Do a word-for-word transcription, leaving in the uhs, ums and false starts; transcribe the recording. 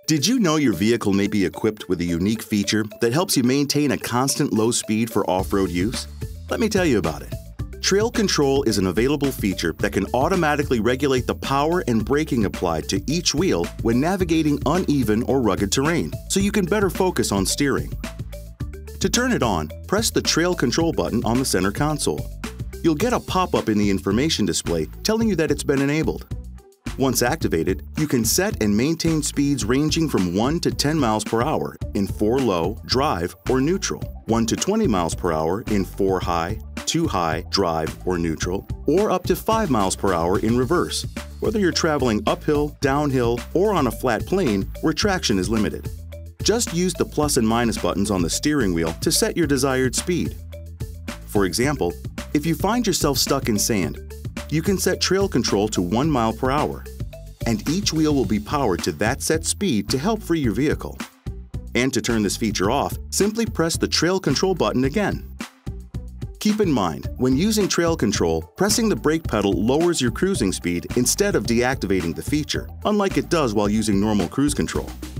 Did you know your vehicle may be equipped with a unique feature that helps you maintain a constant low speed for off-road use? Let me tell you about it. Trail Control is an available feature that can automatically regulate the power and braking applied to each wheel when navigating uneven or rugged terrain, so you can better focus on steering. To turn it on, press the Trail Control button on the center console. You'll get a pop-up in the information display telling you that it's been enabled. Once activated, you can set and maintain speeds ranging from one to ten miles per hour in four low, drive, or neutral, one to twenty miles per hour in four high, two high, drive, or neutral, or up to five miles per hour in reverse, whether you're traveling uphill, downhill, or on a flat plane where traction is limited. Just use the plus and minus buttons on the steering wheel to set your desired speed. For example, if you find yourself stuck in sand, you can set Trail Control to one mile per hour, and each wheel will be powered to that set speed to help free your vehicle. And to turn this feature off, simply press the Trail Control button again. Keep in mind, when using Trail Control, pressing the brake pedal lowers your cruising speed instead of deactivating the feature, unlike it does while using normal cruise control.